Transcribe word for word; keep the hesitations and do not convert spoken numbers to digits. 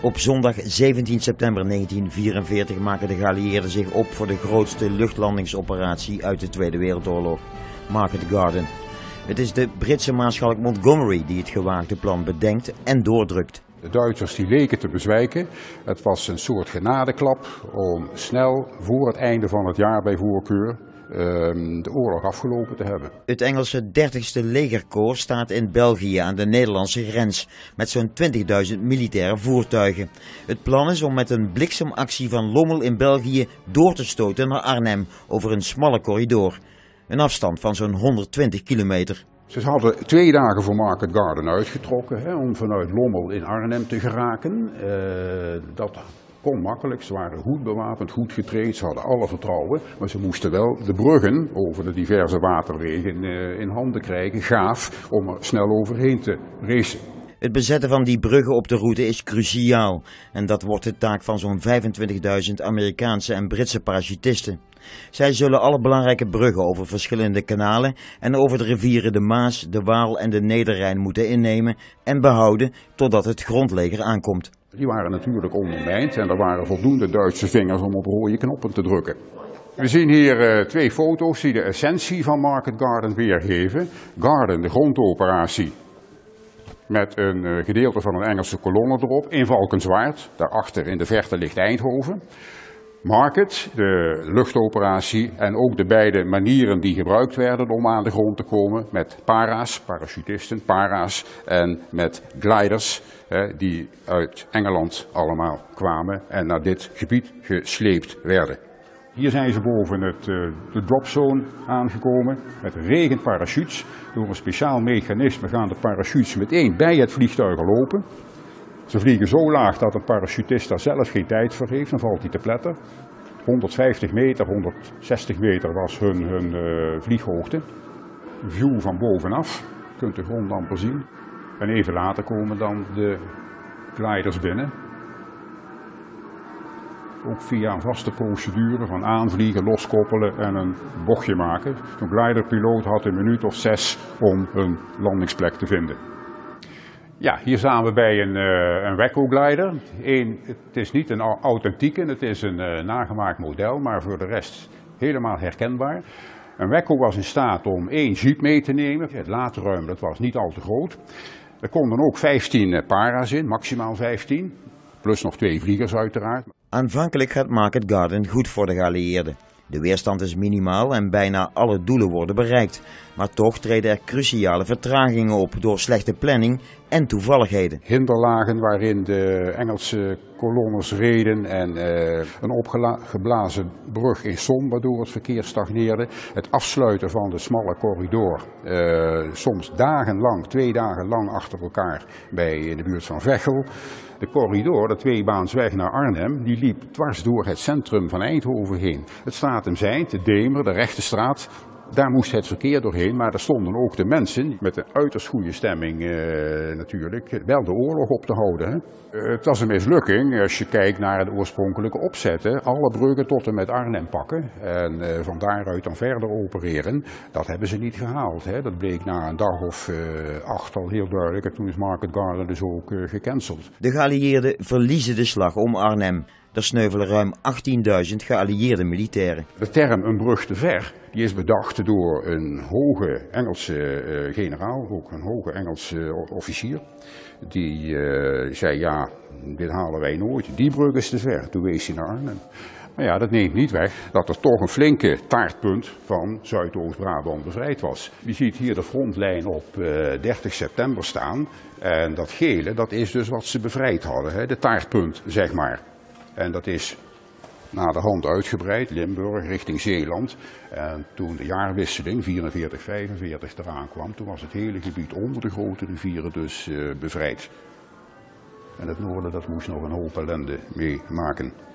Op zondag zeventien september negentien vierenveertig maken de geallieerden zich op voor de grootste luchtlandingsoperatie uit de Tweede Wereldoorlog, Market Garden. Het is de Britse maarschalk Montgomery die het gewaagde plan bedenkt en doordrukt. De Duitsers die leken te bezwijken. Het was een soort genadeklap om snel voor het einde van het jaar bij voorkeur de oorlog afgelopen te hebben. Het Engelse dertigste legerkorps staat in België aan de Nederlandse grens met zo'n twintigduizend militaire voertuigen. Het plan is om met een bliksemactie van Lommel in België door te stoten naar Arnhem over een smalle corridor. Een afstand van zo'n honderdtwintig kilometer. Ze hadden twee dagen voor Market Garden uitgetrokken hè, om vanuit Lommel in Arnhem te geraken. Uh, dat kon makkelijk, ze waren goed bewapend, goed getraind, ze hadden alle vertrouwen. Maar ze moesten wel de bruggen over de diverse waterwegen uh, in handen krijgen, gaaf, om er snel overheen te racen. Het bezetten van die bruggen op de route is cruciaal en dat wordt de taak van zo'n vijfentwintigduizend Amerikaanse en Britse parachutisten. Zij zullen alle belangrijke bruggen over verschillende kanalen en over de rivieren de Maas, de Waal en de Nederrijn moeten innemen en behouden totdat het grondleger aankomt. Die waren natuurlijk ondermijnd en er waren voldoende Duitse vingers om op rode knoppen te drukken. We zien hier uh, twee foto's die de essentie van Market Garden weergeven. Garden, de grondoperatie, met een uh, gedeelte van een Engelse kolonne erop in Valkenswaard. Daarachter in de verte ligt Eindhoven. Market, de luchtoperatie en ook de beide manieren die gebruikt werden om aan de grond te komen met para's, parachutisten, para's en met gliders hè, die uit Engeland allemaal kwamen en naar dit gebied gesleept werden. Hier zijn ze boven het, uh, de dropzone aangekomen met regent parachutes. Door een speciaal mechanisme gaan de parachutes meteen bij het vliegtuig lopen. Ze vliegen zo laag dat een parachutist daar zelf geen tijd voor heeft, dan valt hij te pletter. honderdvijftig meter, honderdzestig meter was hun, hun uh, vlieghoogte. View van bovenaf, je kunt de grond amper zien. En even later komen dan de gliders binnen. Ook via een vaste procedure van aanvliegen, loskoppelen en een bochtje maken. Zo'n gliderpiloot had een minuut of zes om een landingsplek te vinden. Ja, hier staan we bij een, uh, een Wacko glider. Eén, het is niet een authentieke, het is een uh, nagemaakt model, maar voor de rest helemaal herkenbaar. Een Wacko was in staat om één jeep mee te nemen. Het laadruim dat was niet al te groot. Er konden ook vijftien para's in, maximaal vijftien. Plus nog twee vliegers uiteraard. Aanvankelijk gaat Market Garden goed voor de geallieerden. De weerstand is minimaal en bijna alle doelen worden bereikt. Maar toch treden er cruciale vertragingen op door slechte planning en toevalligheden. Hinderlagen waarin de Engelse kolonnes reden en uh, een opgeblazen brug in Somme waardoor het verkeer stagneerde. Het afsluiten van de smalle corridor, uh, soms dagenlang, twee dagen lang achter elkaar bij in de buurt van Veghel. De corridor, de tweebaansweg naar Arnhem, die liep dwars door het centrum van Eindhoven heen. Het Stratumseind, de Demer, de Rechte Straat, daar moest het verkeer doorheen, maar daar stonden ook de mensen met een uiterst goede stemming uh, natuurlijk wel de oorlog op te houden. Hè. Uh, het was een mislukking als je kijkt naar de oorspronkelijke opzetten. Alle bruggen tot en met Arnhem pakken en uh, van daaruit dan verder opereren. Dat hebben ze niet gehaald. Hè. Dat bleek na een dag of uh, acht al heel duidelijk en toen is Market Garden dus ook uh, gecanceld. De geallieerden verliezen de slag om Arnhem. Er sneuvelen ruim achttienduizend geallieerde militairen. De term een brug te ver die is bedacht door een hoge Engelse uh, generaal, ook een hoge Engelse officier. Die uh, zei ja, dit halen wij nooit, die brug is te ver. Toen wees hij naar Arnhem. Maar ja, dat neemt niet weg dat er toch een flinke taartpunt van Zuidoost-Brabant bevrijd was. Je ziet hier de frontlijn op uh, dertig september staan. En dat gele, dat is dus wat ze bevrijd hadden, hè, de taartpunt zeg maar. En dat is na de hand uitgebreid, Limburg richting Zeeland. En toen de jaarwisseling vierenveertig vijfenveertig eraan kwam, toen was het hele gebied onder de grote rivieren dus uh, bevrijd. En het noorden dat moest nog een hoop ellende meemaken.